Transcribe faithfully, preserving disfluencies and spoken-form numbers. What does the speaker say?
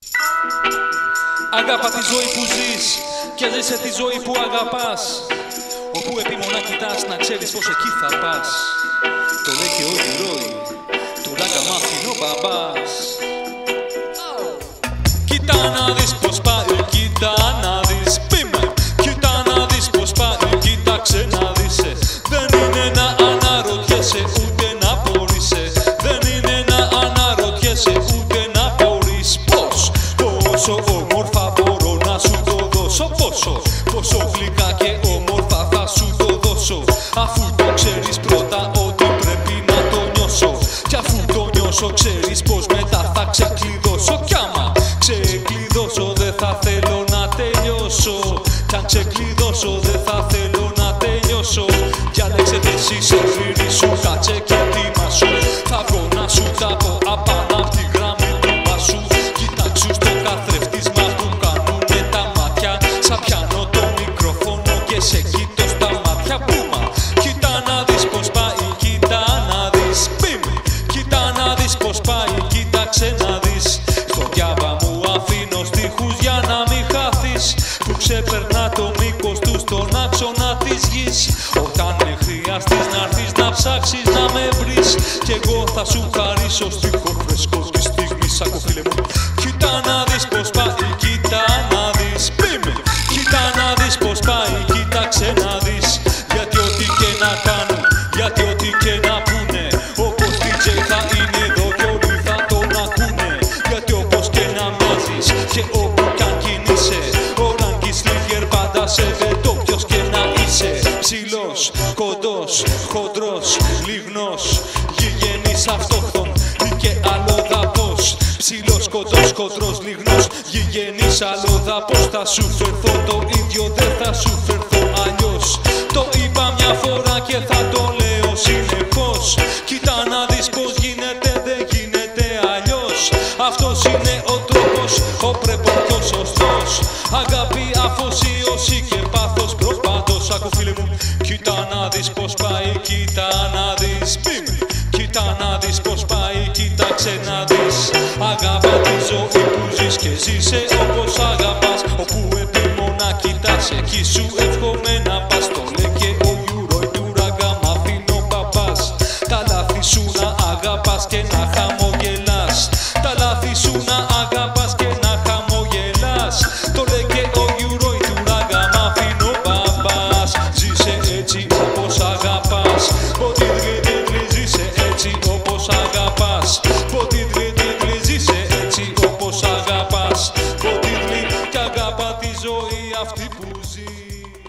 Αγάπα τη ζωή που ζεις και ζήσε τη ζωή που αγαπάς. Όπου επίμονα κοιτάς να ξέρεις πως εκεί θα πας. Το λέει και ο ηρώη του ραγκαμάφιν ο μπαμπάς. Κοίτα να δεις πως πάει, κοίτα να δεις, πήμε. Κοίτα να δεις πως πάει, κοίταξε να δεις. Δεν είναι να αναρωτιέσαι ούτε να πορείσαι. Δεν είναι να αναρωτιέσαι ούτε να πορείς. Πως, πόσο όμορφα μπορώ να σου το δώσω. Πόσο, πόσο γλυκά και όμορφα θα σου το δώσω. Αφού το ξέρεις πρώτα ότι πρέπει να το νιώσω. Κι αφού το νιώσω ξέρεις πως μετά θα ξεκλειδώσω. Κι άμα ξεκλειδώσω δεν θα θέλω να τελειώσω. Κι αν ξεκλειδώσω δεν θα θέλω να τελειώσω. Διάλεξε εσύ σε φίλη σου, κάτσε και ετοίμασου. Θα βγω να σου τα πω απάνω απ' τη γραμμή του πασού. Κοιτάξου στο καθρέφτισμα που κάνουνε τα μάτια. Σαν πιάνω το μικρόφωνο και σε κοιτώ στα μάτια. Πούμα, κοίτα να δεις πως πάει, κοίτα να δεις, πίμη. Κοίτα να δεις πως πάει, κοίταξε να δεις. Στο διάβα μου αφήνω στίχους για να μην χάθεις. Που ξεπερνά το μήκος του στον άξονα της γης. Όταν με χρειαστείς να έρθεις να ψάξεις να με βρεις. Κι εγώ θα σου χαρίσω στίχο φρέσκο της στιγμής. Ακού φίλε μου, κοίτα να δεις πως πάει, κοίτα να δεις, πίμη. Κοίτα να δεις πως πάει, κοίταξε να δεις. Γιατί ό,τι και να κάνουν, γιατί ό,τι και να πούνε, όπως ντι τζέι θα είναι εδώ κι όλοι θα τον ακούνε. Γιατί όπως και να μοιάζεις και όπου κι αν κινείσαι, ο Ράγκης Λίγκερ πάντα σε βετώ ποιος και να είσαι. Ψηλός, κοντός, χοντρός, λιγνός, γηγενής αυτόχθον ή και αλλοδαπός. Ψηλός, κοντός, χοντρός, λιγνός, γηγενής αλλοδαπός. Θα σου φερθώ το ίδιο, δεν θα σου φερθώ αλλιώς. Το είπα μια φορά και θα το λέω συνεχώς. Κοίτα να δεις πως γίνεται, δεν γίνεται αλλιώς. Αυτός είναι ο τρόπος, ο πρέπον και ο σωστός. Αγάπη, αφοσίωση και πάθος προσπάθος. Ακού φίλε μου, κοίτα να δεις πως πάει, κοίτα να δεις, πίμ. Κοίτα να δεις πως πάει, κοίταξε να δεις. Αγάπη τη ζωή που ζεις και ζήσε όπως αγαπάς. Όπου επίμονα κοιτάς, εκεί σου εύχομαι να πας. Το λέει και ο ηρώη του ραγκαμάφιν ο μπαμπάς. Τα λάθη σου να αγαπάς και να χαμογελάς. Τα λάθη σου να αγαπάς και να χαμογελάς. Το λέει και ο ηρώη του ραγκαμάφιν ο μπαμπάς. Ζήσε έτσι όπως αγαπάς. Πότι δρυδρυδρυ ζήσε έτσι όπως αγαπάς. Πότι δρυδρυδρυ ζήσε έτσι όπως αγαπάς. Πότι δρυ κι αγάπα τη ζωή αυτή που ζει.